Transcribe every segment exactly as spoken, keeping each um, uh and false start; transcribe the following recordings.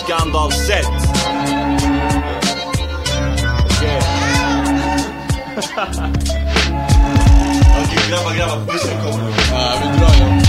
skandalsätt. Okej. Okej, grabbar, grabbar, bussen kommer nu. Ja, vi drar ju.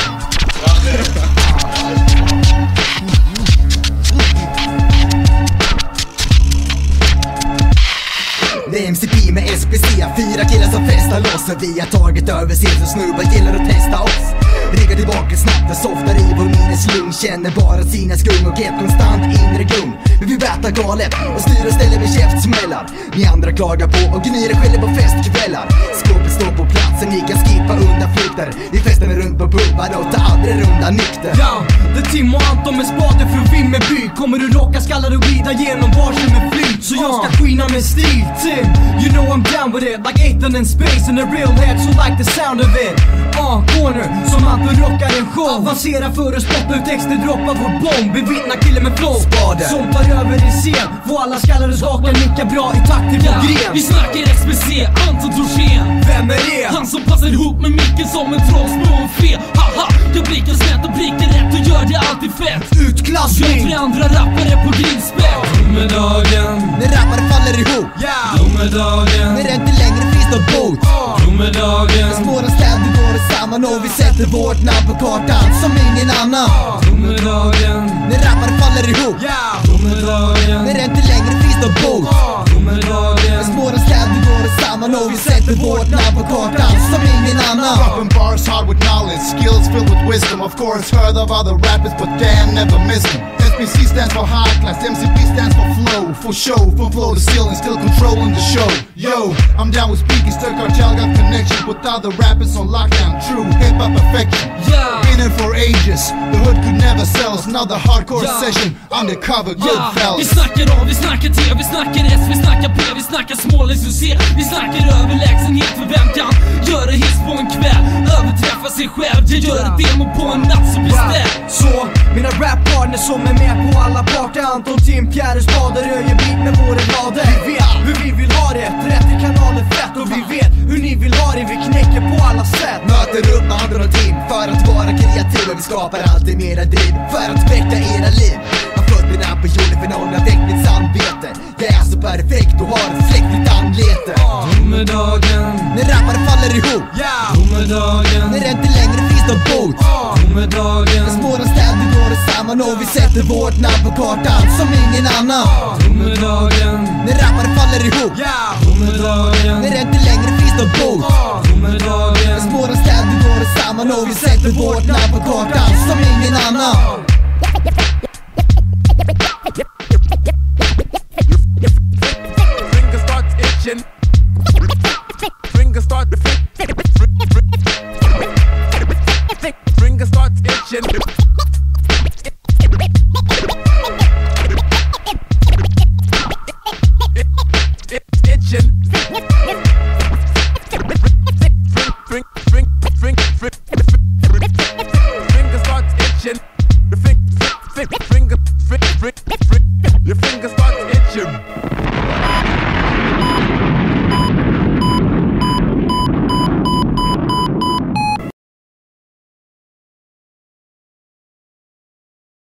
Det är M C P med S P C, fyra killar som festar loss. Och vi har tagit över scen så snubbar gillar att testa oss. Riggar tillbaka snabbt och softar i vår minneslugn. Känner bara sina skum och ett konstant inre gung. Men vi vätar galet och styr och ställer med käftsmällar. Ni andra klagar på och gnyr skäller på festkvällar. Skåpet står på platsen, ni kan skippa undan flykter. Vi festar med runt på pubbar och tar aldrig runda nykter. Ja, det är Tim och Anton med Spaahder från Vimmerby. Kommer du rocka skallar och glida genom varsin med flyg. Så jag ska skina med stil, Tim. You know I'm down with it, like Ethan in space and the real heads who like the sound of it. Uh, corner, som Anton rockar en show. Avancera för att spotta ut texter, droppa vår bomb. Bevittna killen med flow, Spaahder som tar över i scen. Få alla skallar och skakar, nicka bra i takt till vår gren. Vi snackar S P C, Anton Dorsen. Vem är det? Han som passar ihop med micken som en trollsbrå och fe. Haha, jag blickar snett och blickar rätt och gör det alltid fett. Utklassning. Jag tror andra rappare på grillspett. Domedagen, när rappare faller ihop. Yeah. Domedagen, när det inte längre finns något bot. Domedagen, Spåren städer går samman och vi sätter vårt namn på kartan som ingen annan. Domedagen, när rappare faller ihop. Yeah. Domedagen, när det inte längre finns något bot. Domedagen, Spåren städer går samman och vi sätter vårt namn på kartan som ingen annan. Dropping bars hard with knowledge, skills filled with wisdom. Of course heard of other rappers but damn never missed them. S P C stands for high class, M C P stands for flow. For show, from flow to ceiling, still controlling the show. Yo, I'm down with speaking, still cartel got connection with other rappers on lockdown. True hip-hop perfection. yeah. Been in for ages, the hood could never sell us. Another hardcore Yeah. session, undercover, Ja, good vi fellas. snackar A, vi snackar T, vi snackar S, vi snackar P, vi snackar smålässuccé. Vi snackar överlägsenhet, för vem kan göra hiss på en kväll? Överträffa sig själv, jag gör ett demo på en natt så beställ. Så, mina rappartners som är med på alla parter. Anton, Tim, Pierre, Spaahder, röjer bit med våra rader. Vi vet hur vi vill ha det, rätt i kanalen fett. Och vi vet hur ni vill ha det, vi knäcker på alla sätt. Möter upp med Anton och Tim för att vara kreativa. Vi skapar alltid mera driv för att väcka era liv. Har fötterna på jorden för någon har väckt mitt samvete. Jag är så perfekt och har ett fläckligt anlete. Domedagen, när rappare faller ihop. Yeah. Domedagen, när det inte längre finns något bot. Domedagen, när spåren städer går samman och vi sätter vårt namn på kartan som ingen annan. Domedagen, när rappare faller ihop. Yeah. Domedagen, när det inte längre finns något bot. Domedagen, när spåren städer går samman och vi sätter vårt namn på kartan som ingen annan.